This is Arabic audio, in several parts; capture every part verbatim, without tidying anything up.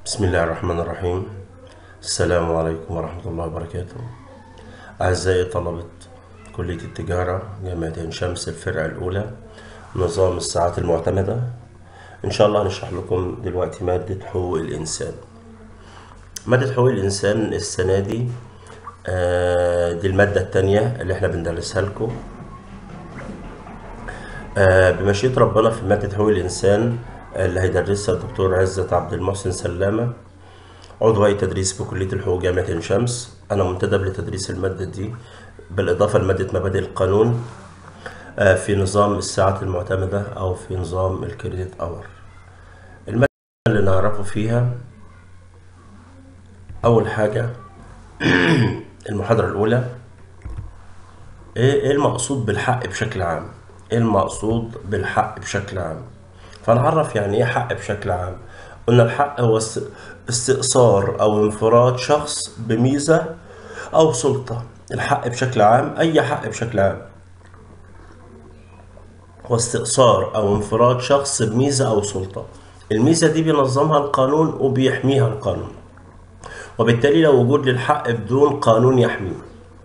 بسم الله الرحمن الرحيم. السلام عليكم ورحمة الله وبركاته. أعزائي طلبة كلية التجارة جامعة عين شمس الفرقة الأولى نظام الساعات المعتمدة. إن شاء الله هنشرح لكم دلوقتي مادة حقوق الإنسان. مادة حقوق الإنسان السنة دي آه، دي المادة التانية اللي احنا بندرسها لكم. آه، بمشيئة ربنا في مادة حقوق الإنسان اللي هيدرسها الدكتور عزت عبد المحسن سلامة، عضو هيئة تدريس بكلية الحقوق جامعة عين شمس. أنا منتدب لتدريس المادة دي بالإضافة لمادة مبادئ القانون آه، في نظام الساعات المعتمدة أو في نظام الكريدت أور. المادة اللي نعرفه فيها أول حاجة المحاضرة الأولى إيه إيه المقصود بالحق بشكل عام. إيه المقصود بالحق بشكل عام؟ فنعرف يعني إيه حق بشكل عام. قلنا الحق هو است- استئثار أو انفراد شخص بميزة أو سلطة. الحق بشكل عام أي حق بشكل عام هو استئثار أو انفراد شخص بميزة أو سلطة. الميزة دي بينظمها القانون وبيحميها القانون، وبالتالي لا وجود للحق بدون قانون يحميه،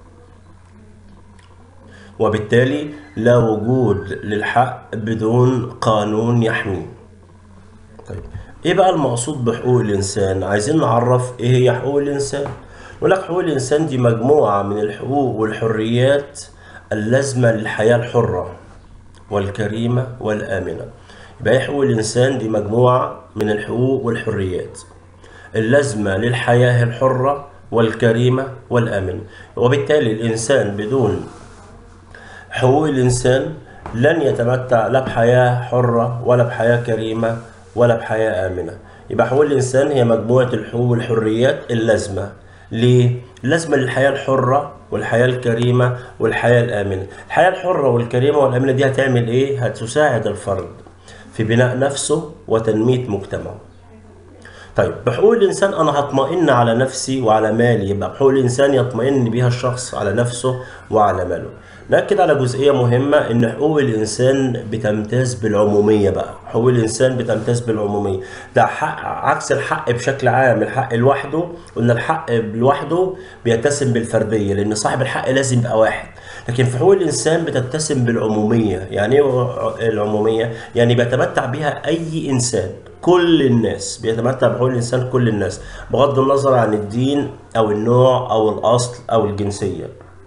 وبالتالي لا وجود للحق بدون قانون يحميه. طيب ايه بقى المقصود بحقوق الانسان؟ عايزين نعرف ايه هي حقوق الانسان. نقول لك حقوق الانسان دي مجموعة من الحقوق والحريات اللازمة للحياة الحرة والكريمة والآمنة. يبقى ايه حقوق الانسان؟ دي مجموعة من الحقوق والحريات اللازمة للحياة الحرة والكريمة والآمنة، وبالتالي الإنسان بدون حقوق الإنسان لن يتمتع لا بحياة حرة ولا بحياة كريمة ولا بحياة آمنة. يبقى حقوق الإنسان هي مجموعة الحقوق والحريات اللازمة. ليه؟ لازمة للحياة الحرة والحياة الكريمة والحياة الآمنة. الحياة الحرة والكريمة والآمنة دي هتعمل إيه؟ هتساعد الفرد في بناء نفسه وتنمية مجتمعه. طيب بحقوق الإنسان أنا هطمئن على نفسي وعلى مالي. يبقى بحقوق الإنسان يطمئن بها الشخص على نفسه وعلى ماله. نأكد على جزئية مهمة، إن حقوق الإنسان بتمتاز بالعمومية. بقى حقوق الإنسان بتمتاز بالعمومية، ده حق عكس الحق بشكل عام. الحق لوحده قلنا الحق لوحده بيتسم بالفردية، لأن صاحب الحق لازم يبقى واحد. لكن في حقوق الإنسان بتتسم بالعمومية. يعني إيه العمومية؟ يعني بيتمتع بها أي إنسان، كل الناس بيتمتع بحقوق الإنسان، كل الناس بغض النظر عن الدين أو النوع أو الأصل أو الجنسية.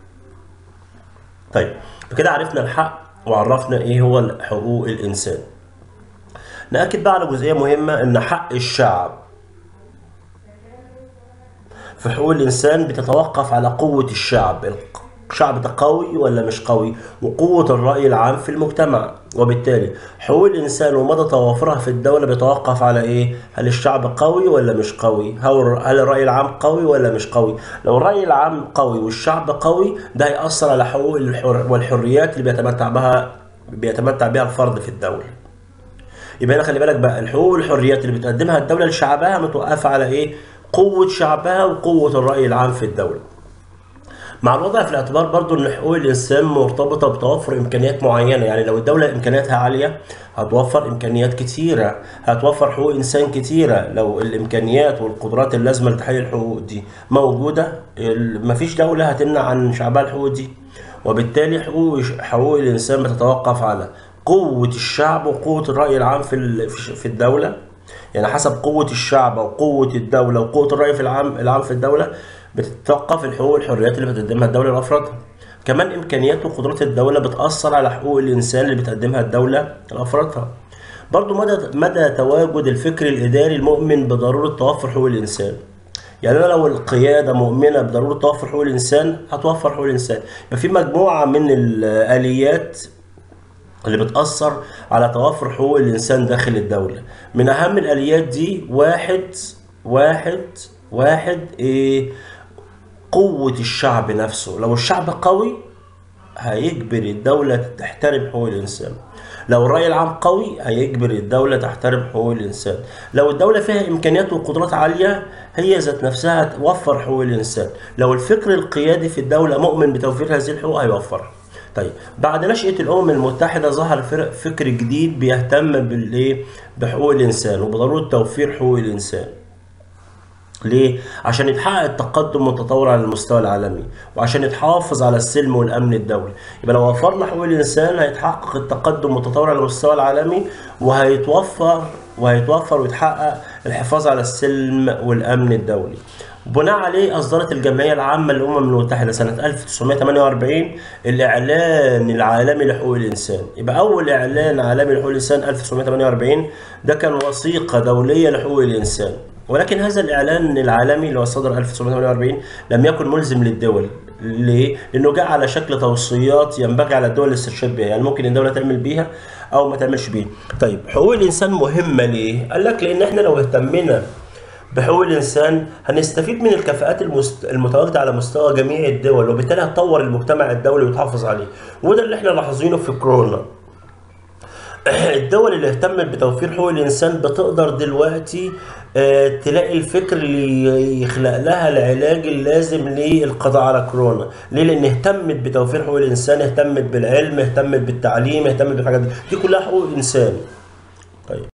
طيب بكده عرفنا الحق وعرفنا إيه هو حقوق الإنسان. نأكد بقى على جزئية مهمة، إن حق الشعب في حقوق الإنسان بتتوقف على قوة الشعب. الشعب ده قوي ولا مش قوي، وقوة الرأي العام في المجتمع. وبالتالي حقوق الإنسان ومدى توافرها في الدولة بيتوقف على إيه؟ هل الشعب قوي ولا مش قوي؟ هل الرأي العام قوي ولا مش قوي؟ لو الرأي العام قوي والشعب قوي، ده هيأثر على حقوق الحر والحريات اللي بيتمتع بها بيتمتع بها الفرد في الدولة. يبقى هنا خلي بالك بقى، الحقوق والحريات اللي بتقدمها الدولة لشعبها متوقفة على إيه؟ قوة شعبها وقوة الرأي العام في الدولة. مع الوضع في الاعتبار برضو ان حقوق الانسان مرتبطه بتوفر امكانيات معينه. يعني لو الدوله امكانياتها عاليه هتوفر امكانيات كتيره، هتوفر حقوق انسان كتيره. لو الامكانيات والقدرات اللازمه لتحقيق الحقوق دي موجوده، مفيش دوله هتمنع عن شعبها الحقوق دي. وبالتالي حقوق حقوق الانسان بتتوقف على قوه الشعب وقوه الراي العام في في الدوله. يعني حسب قوة الشعب وقوة الدولة وقوة الرأي في العام العام في الدولة بتتوقف الحقوق والحريات اللي بتقدمها الدولة لأفرادها. كمان إمكانيات وقدرات الدولة بتأثر على حقوق الإنسان اللي بتقدمها الدولة لأفرادها. برضو مدى مدى تواجد الفكر الإداري المؤمن بضرورة توفر حقوق الإنسان. يعني أنا لو القيادة مؤمنة بضرورة توفر حقوق الإنسان هتوفر حقوق الإنسان. ففي مجموعة من الآليات اللي بتأثر على توافر حقوق الإنسان داخل الدولة. من أهم الآليات دي واحد واحد واحد إيه؟ قوة الشعب نفسه. لو الشعب قوي هيجبر الدولة تحترم حقوق الإنسان. لو الرأي العام قوي هيجبر الدولة تحترم حقوق الإنسان. لو الدولة فيها إمكانيات وقدرات عالية هي ذات نفسها توفر حقوق الإنسان. لو الفكر القيادي في الدولة مؤمن بتوفير هذه الحقوق هيوفرها. طيب بعد نشأة الأمم المتحدة ظهر فكر جديد بيهتم بالإيه؟ بحقوق الإنسان وبضرورة توفير حقوق الإنسان. ليه؟ عشان يتحقق التقدم والتطور على المستوى العالمي، وعشان يتحافظ على السلم والأمن الدولي. يبقى لو وفرنا حقوق الإنسان هيتحقق التقدم والتطور على المستوى العالمي، وهيتوفر وهيتوفر ويتحقق الحفاظ على السلم والأمن الدولي. بناء عليه أصدرت الجمعية العامة للأمم المتحدة سنة ألف وتسعمائة وثمانية وأربعين الإعلان العالمي لحقوق الإنسان. يبقى أول إعلان عالمي لحقوق الإنسان ألف وتسعمائة وثمانية وأربعين، ده كان وثيقة دولية لحقوق الإنسان. ولكن هذا الإعلان العالمي اللي هو صدر ألف وتسعمائة وثمانية وأربعين لم يكن ملزم للدول. ليه؟ لأنه جاء على شكل توصيات ينبغي على الدول الاسترشاد بها، يعني ممكن الدولة تعمل بيها أو ما تعملش بيها. طيب حقوق الإنسان مهمة ليه؟ قال لك لأن إحنا لو اهتمنا بحقوق الإنسان هنستفيد من الكفاءات المست... المتواجدة على مستوى جميع الدول، وبالتالي هتطور المجتمع الدولي وتحافظ عليه. وده اللي احنا لاحظينه في كورونا. الدول اللي اهتمت بتوفير حقوق الإنسان بتقدر دلوقتي آه، تلاقي الفكر اللي يخلق لها العلاج اللازم للقضاء على كورونا. ليه؟ لأن اهتمت بتوفير حقوق الإنسان، اهتمت بالعلم، اهتمت بالتعليم، اهتمت بالحاجات دي، دي كلها حقوق إنسان. طيب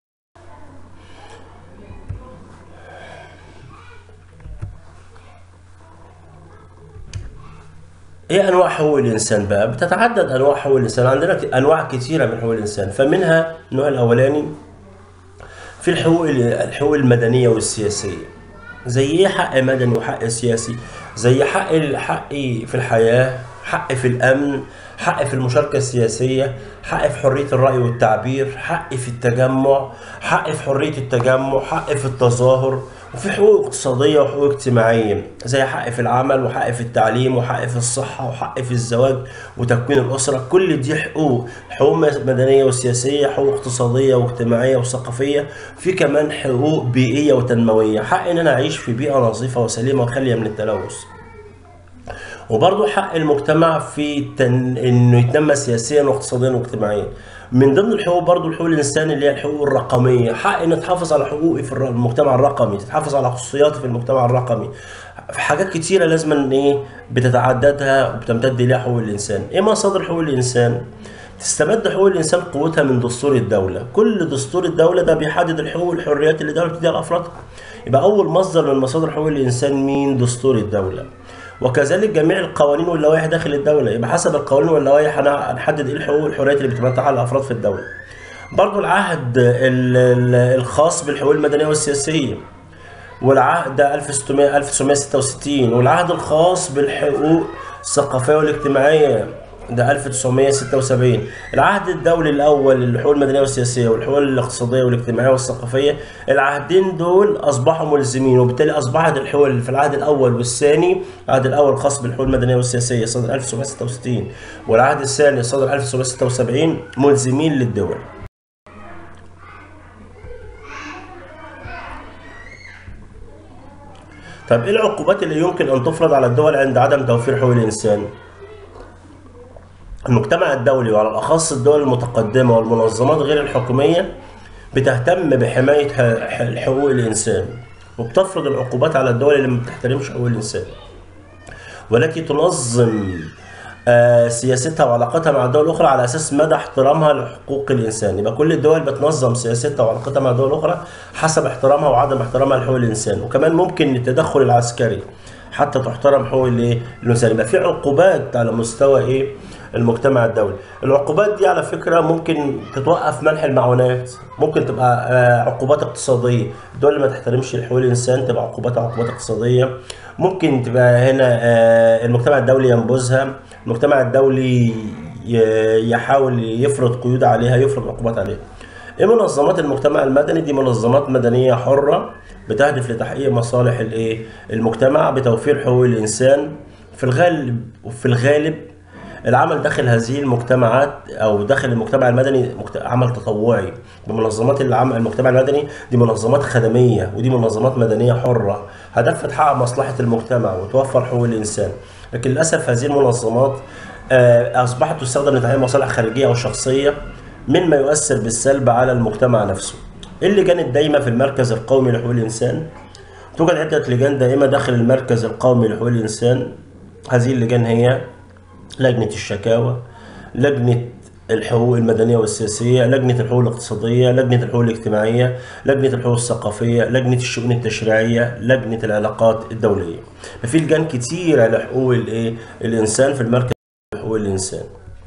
ايه انواع حقوق الانسان بقى؟ بتتعدد انواع حقوق الانسان، عندنا ك- انواع كثيره من حقوق الانسان. فمنها النوع الاولاني في الحقوق الحقوق المدنيه والسياسيه. زي ايه حق مدني وحق سياسي؟ زي حق الحق في الحياه، حق في الامن، حق في المشاركه السياسيه، حق في حريه الراي والتعبير، حق في التجمع، حق في حريه التجمع، حق في التظاهر. وفي حقوق اقتصاديه وحقوق اجتماعيه زي حق في العمل، وحق في التعليم، وحق في الصحه، وحق في الزواج وتكوين الاسره. كل دي حقوق، حقوق مدنيه وسياسيه، حقوق اقتصاديه واجتماعيه وثقافيه. في كمان حقوق بيئيه وتنمويه، حق ان انا اعيش في بيئه نظيفه وسليمه وخاليه من التلوث. وبرضه حق المجتمع في تن... انه يتنمى سياسيا واقتصاديا واجتماعيا. من ضمن الحقوق برضه الحقوق الانسان اللي هي الحقوق الرقميه، حق ان تحافظ على حقوقي في الر- المجتمع الرقمي، تتحافظ على خصوصياتي في المجتمع الرقمي. في حاجات كتيره لازم ان ايه بتتعددها وبتمتد اليها حقوق الانسان. ايه مصادر حقوق الانسان؟ تستمد حقوق الانسان قوتها من دستور الدوله. كل دستور الدوله ده بيحدد الحقوق والحريات اللي الدوله بتديها لافرادها. يبقى اول مصدر من مصادر حقوق الانسان مين؟ دستور الدوله. وكذلك جميع القوانين واللوائح داخل الدولة. يبقى حسب القوانين واللوائح أنا هنحدد إيه الحقوق والحريات اللي بتمتعها الأفراد في الدولة. برضو العهد ال- ال- الخاص بالحقوق المدنية والسياسية، والعهد ده ألف وستمائة ألف وتسعمائة وستة وستين، والعهد الخاص بالحقوق الثقافية والاجتماعية ده ألف وتسعمائة وستة وسبعين. العهد الدولي الأول للحقوق المدنية والسياسية والحقوق الاقتصادية والاجتماعية والثقافية، العهدين دول أصبحوا ملزمين، وبالتالي أصبحت الحقوق اللي في العهد الأول والثاني، العهد الأول الخاص بالحقوق المدنية والسياسية صدر ألف وتسعمائة وستة وستين، والعهد الثاني صدر ألف وتسعمائة وستة وسبعين، ملزمين للدول. طب ايه العقوبات اللي يمكن ان تفرض على الدول عند عدم توفير حقوق الانسان؟ المجتمع الدولي وعلى الاخص الدول المتقدمه والمنظمات غير الحكوميه بتهتم بحمايه ح- حقوق الانسان، وبتفرض العقوبات على الدول اللي ما بتحترمش حقوق الانسان، والتي تنظم آه، سياستها وعلاقتها مع الدول الاخرى على اساس مدى احترامها لحقوق الانسان. يبقى كل الدول بتنظم سياستها وعلاقتها مع الدول الاخرى حسب احترامها وعدم احترامها لحقوق الانسان. وكمان ممكن التدخل العسكري حتى تحترم حقوق الايه الانسان. يبقى في عقوبات على مستوى ايه المجتمع الدولي. العقوبات دي على فكره ممكن تتوقف منح المعونات، ممكن تبقى آه، عقوبات اقتصاديه. الدول اللي ما تحترمش حقوق الانسان تبقى عقوباتها عقوبات اقتصاديه. ممكن تبقى هنا آه، المجتمع الدولي ينبذها، المجتمع الدولي ي- يحاول يفرض قيود عليها، يفرض عقوبات عليها. ايه منظمات المجتمع المدني؟ دي منظمات مدنية حرة بتهدف لتحقيق مصالح الايه المجتمع بتوفير حقوق الانسان. في الغالب وفي الغالب العمل داخل هذه المجتمعات او داخل المجتمع المدني مجت- عمل تطوعي. بمنظمات العمل المجتمع المدني دي منظمات خدمية، ودي منظمات مدنية حرة هدفها تحقق مصلحة المجتمع وتوفر حقوق الانسان. لكن للاسف هذه المنظمات آه، اصبحت تستخدم لتحقيق مصالح خارجية او شخصية، مما يؤثر بالسلب على المجتمع نفسه. اللجان الدايمة في المركز القومي لحقوق الإنسان، توجد عدة لجان دائمة داخل المركز القومي لحقوق الإنسان. هذه اللجان هي لجنة الشكاوى، لجنة الحقوق المدنية والسياسية، لجنة الحقوق الاقتصادية، لجنة الحقوق الاجتماعية، لجنة الحقوق الثقافية، لجنة الشؤون التشريعية، لجنة العلاقات الدولية. ففي لجان كتير على حقوق الايه الإنسان في المركز حقوق الإنسان.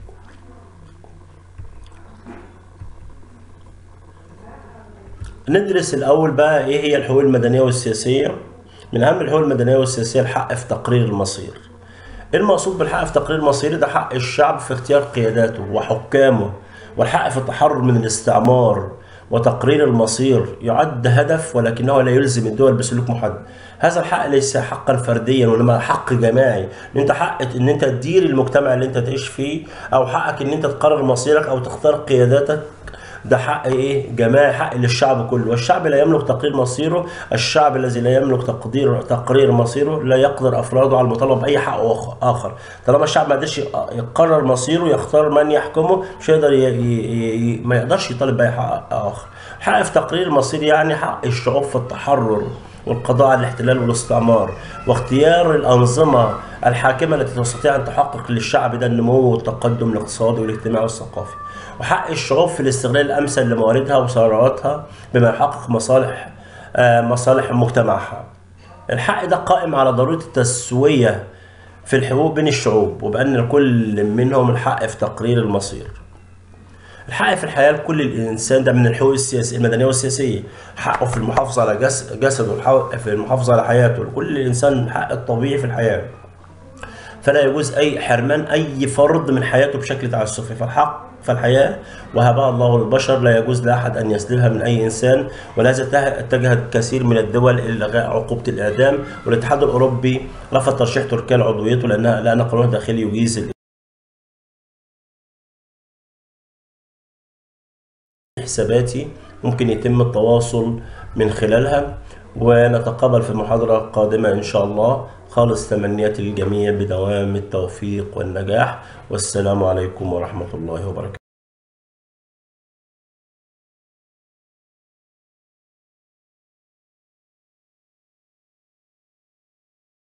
ندرس الأول بقى إيه هي الحقوق المدنية والسياسية. من أهم الحقوق المدنية والسياسية الحق في تقرير المصير. إيه المقصود بالحق في تقرير المصير؟ ده حق الشعب في اختيار قياداته وحكامه، والحق في التحرر من الاستعمار وتقرير المصير. يعد هدف ولكنه لا يلزم الدول بسلوك محدد. هذا الحق ليس حقا فرديا وانما حق جماعي، ان انت حقك ان انت تدير المجتمع اللي انت تعيش فيه، او حقك ان انت تقرر مصيرك او تختار قياداتك. ده حق ايه جماعي، حق للشعب كله، والشعب لا يملك تقرير مصيره. الشعب الذي لا يملك تقدير تقرير مصيره لا يقدر افراده على المطالبه باي حق اخر. طالما الشعب ما قدرش يقرر مصيره، يختار من يحكمه، مش هيقدر ي... ي... ي... ما يقدرش يطالب باي حق اخر. حق في تقرير المصير يعني حق الشعوب في التحرر والقضاء على الاحتلال والاستعمار، واختيار الأنظمة الحاكمة التي تستطيع أن تحقق للشعب ده النمو والتقدم الاقتصادي والاجتماعي والثقافي. وحق الشعوب في الاستغلال الأمثل لمواردها وثرواتها بما يحقق مصالح آه، مصالح مجتمعها. الحق ده قائم على ضرورة التسوية في الحقوق بين الشعوب، وبأن لكل منهم الحق في تقرير المصير. الحق في الحياة لكل الإنسان ده من الحقوق السياسية المدنية والسياسية. حقه في المحافظة على جس- جسده، الحق في المحافظة على حياته. لكل إنسان الحق الطبيعي في الحياة، فلا يجوز أي حرمان أي فرد من حياته بشكل تعسفي. فالحق فالحياة وهبها الله للبشر لا يجوز لأحد أن يسلبها من أي إنسان، ولهذا اتجه كثير من الدول إلى إلغاء عقوبة الإعدام. والاتحاد الأوروبي رفض ترشيح تركيا لعضويته لأنها لأن قانون داخلي يجيز حساباتي ممكن يتم التواصل من خلالها. ونتقابل في محاضرة قادمة إن شاء الله. خالص تمنياتي للجميع بدوام التوفيق والنجاح، والسلام عليكم ورحمة الله وبركاته.